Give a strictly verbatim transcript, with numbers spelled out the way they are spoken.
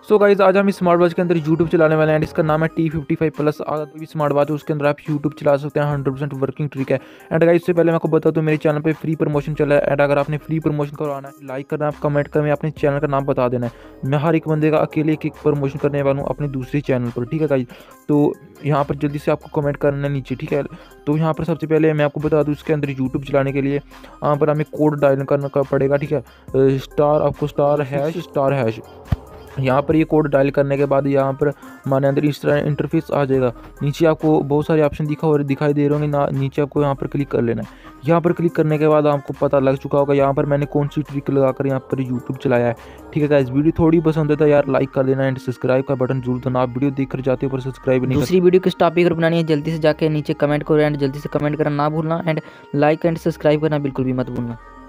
So guys आज हम इस स्मार्ट वॉच के अंदर यूट्यूब चलाने वाले हैं एंड इसका नाम है टी फिफ्टी फाइव प्लस। कोई भी स्मार्ट वॉच है उसके अंदर आप यूट्यूब चला सकते हैं, हंड्रेड परसेंट वर्किंग ट्रिक है। एंड गाइज इससे पहले मैं आपको बता दूं मेरे चैनल पे फ्री प्रमोशन चला है एंड अगर आपने फ्री प्रमोशन करवाना है लाइक करना है, कमेंट करना है, अपने चैनल का नाम बता देना है। मैं हर एक बंदे का अकेले एक एक प्रमोशन करने वाला हूँ अपने दूसरे चैनल पर, ठीक है गाइज। तो यहाँ पर जल्दी से आपको कमेंट करना है नीचे, ठीक है। तो यहाँ पर सबसे पहले मैं आपको बता दूँ इसके अंदर यूट्यूब चलाने के लिए यहाँ पर हमें कोड डायल करना पड़ेगा, ठीक है। स्टार आपको स्टार हैश स्टार हैश यहाँ पर ये कोड डायल करने के बाद यहाँ पर हमारे अंदर इस तरह इंटरफेस आ जाएगा। नीचे आपको बहुत सारे ऑप्शन दिखा और दिखाई दे रहे होंगे ना, नीचे आपको यहाँ पर क्लिक कर लेना है। यहाँ पर क्लिक करने के बाद आपको पता लग चुका होगा यहाँ पर मैंने कौन सी ट्रिक लगाकर यहाँ पर यूट्यूब चलाया है, ठीक है गाइस। वीडियो थोड़ी पसंद है तो यार लाइक कर देना एंड सब्सक्राइब का बटन जरूर दबाना। आप वीडियो देख कर जाते हो पर सब्सक्राइब नहीं। दूसरी वीडियो किस टॉपिक पर बनानी है जल्दी से जाके नीचे कमेंट करो एंड जल्दी से कमेंट करना ना भूलना एंड लाइक एंड सब्सक्राइब करना बिल्कुल भी मत भूलना।